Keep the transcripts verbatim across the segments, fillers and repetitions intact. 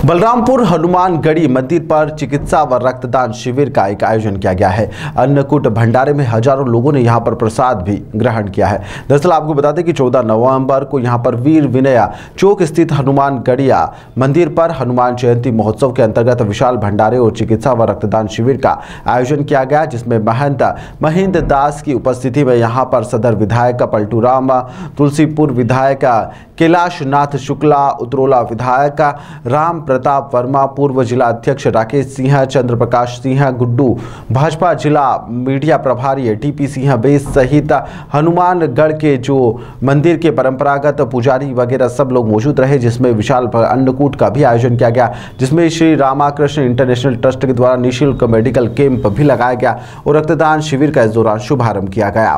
बलरामपुर हनुमानगढ़ी मंदिर पर चिकित्सा व रक्तदान शिविर का एक आयोजन किया गया है। अन्नकूट भंडारे में हजारों लोगों ने यहां पर प्रसाद भी ग्रहण किया है। दरअसल आपको बता दें कि चौदह नवंबर को यहां पर वीर विनया चौक स्थित हनुमानगढ़िया मंदिर पर हनुमान जयंती महोत्सव के अंतर्गत विशाल भंडारे और चिकित्सा व रक्तदान शिविर का आयोजन किया गया, जिसमें महंत महेंद्र दास की उपस्थिति में यहाँ पर सदर विधायक पलटू राम, तुलसीपुर विधायक कैलाश नाथ शुक्ला, उतरोला विधायक राम प्रताप वर्मा, पूर्व जिला अध्यक्ष राकेश सिंह, चंद्र प्रकाश सिंह गुड्डू, भाजपा जिला मीडिया प्रभारी टीपी सिंह बेस सहित हनुमानगढ़ के जो मंदिर के परंपरागत पुजारी वगैरह सब लोग मौजूद रहे, जिसमें विशाल अन्नकूट का भी आयोजन किया गया, जिसमें श्री रामाकृष्ण इंटरनेशनल ट्रस्ट के द्वारा निःशुल्क मेडिकल कैंप भी लगाया गया और रक्तदान शिविर का इस दौरान शुभारंभ किया गया।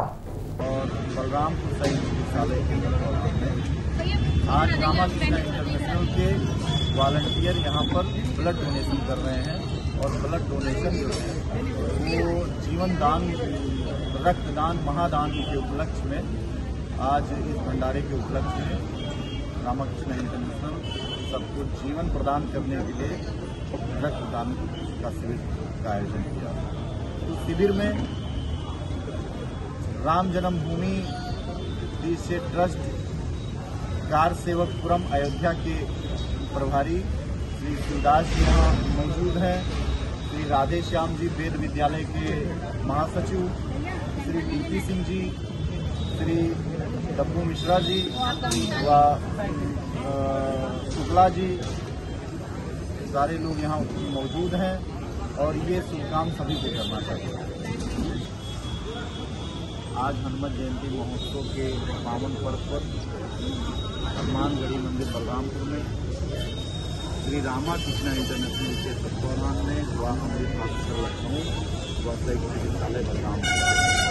आज रामाकृष्ण इंटरनेशनल के वॉलंटियर यहाँ पर ब्लड डोनेशन कर रहे हैं और ब्लड डोनेशन जो है वो जीवन दान, रक्तदान, महादान के उपलक्ष्य में आज इस भंडारे के उपलक्ष्य में रामाकृष्ण इंटरनेशनल सबको जीवन प्रदान करने के लिए रक्तदान का शिविर का आयोजन किया। इस शिविर में राम जन्मभूमि तीर्थ ट्रस्ट कार सेवकपुरम अयोध्या के प्रभारी श्री शिवदास जी यहाँ मौजूद हैं, श्री राधे श्याम जी वेद विद्यालय के महासचिव, श्री टीपी सिंह जी, श्री डब्बू मिश्रा जी व शुक्ला जी, सारे लोग यहाँ मौजूद हैं और ये शुभ काम सभी को करना चाहिए। आज हनुमान जयंती महोत्सव के पावन पर्व पर हनुमानगढ़ी मंदिर बलरामपुर में श्री रामाकृष्ण इंटरनेशनल के तत्वावधान में व अमृत हॉस्पिटल लखनऊ व शैक्षिक चिकित्सालय बलरामपुर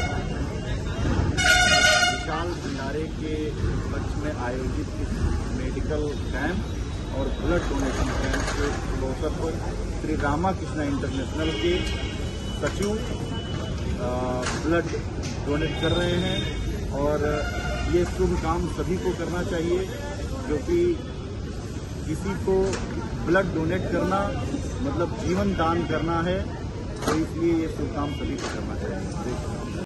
विशाल भंडारे के पक्ष में आयोजित इस मेडिकल कैंप और ब्लड डोनेशन कैंप के अवसर पर श्री रामाकृष्ण इंटरनेशनल के सचिव ब्लड डोनेट कर रहे हैं और ये शुभ काम सभी को करना चाहिए, क्योंकि किसी को ब्लड डोनेट करना मतलब जीवन दान करना है, तो इसलिए ये शुभ काम सभी को करना चाहिए।